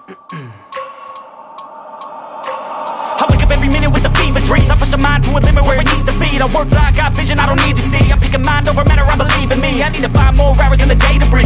I wake up every minute with the fever dreams. I push my mind to a limit where it needs to be. I work blind, got vision I don't need to see. I'm picking mind over matter, I believe in me. I need to find more hours in the day to breathe.